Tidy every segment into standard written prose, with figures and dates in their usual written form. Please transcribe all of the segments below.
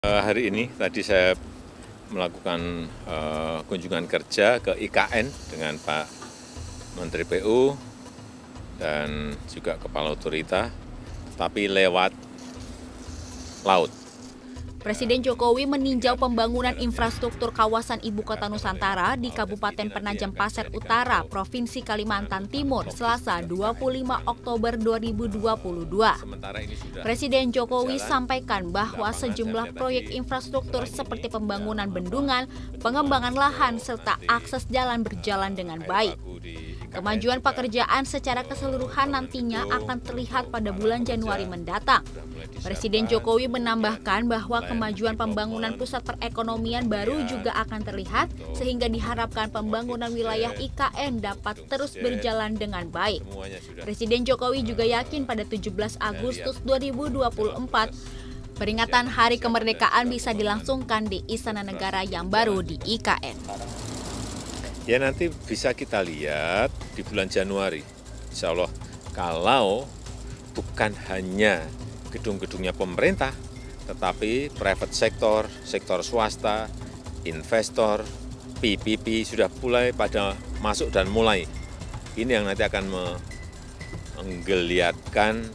Hari ini tadi saya melakukan kunjungan kerja ke IKN dengan Pak Menteri PU dan juga Kepala Otorita, tapi lewat laut. Presiden Jokowi meninjau pembangunan infrastruktur kawasan Ibu Kota Nusantara di Kabupaten Penajam Pasir Utara, Provinsi Kalimantan Timur, Selasa 25 Oktober 2022. Presiden Jokowi sampaikan bahwa sejumlah proyek infrastruktur seperti pembangunan bendungan, pengembangan lahan, serta akses jalan berjalan dengan baik. Kemajuan pekerjaan secara keseluruhan nantinya akan terlihat pada bulan Januari mendatang. Presiden Jokowi menambahkan bahwa kemajuan pembangunan pusat perekonomian baru juga akan terlihat sehingga diharapkan pembangunan wilayah IKN dapat terus berjalan dengan baik. Presiden Jokowi juga yakin pada 17 Agustus 2024 peringatan Hari Kemerdekaan bisa dilangsungkan di Istana Negara yang baru di IKN. Ya nanti bisa kita lihat di bulan Januari, insya Allah, kalau bukan hanya gedung-gedungnya pemerintah, tetapi private sector, sektor swasta, investor, PPP sudah mulai pada masuk dan mulai. Ini yang nanti akan menggeliatkan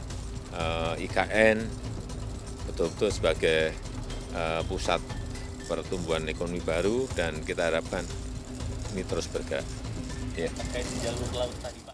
IKN betul-betul sebagai pusat pertumbuhan ekonomi baru dan kita harapkan ini terus bergerak. Ya. Terkait di jalur laut tadi.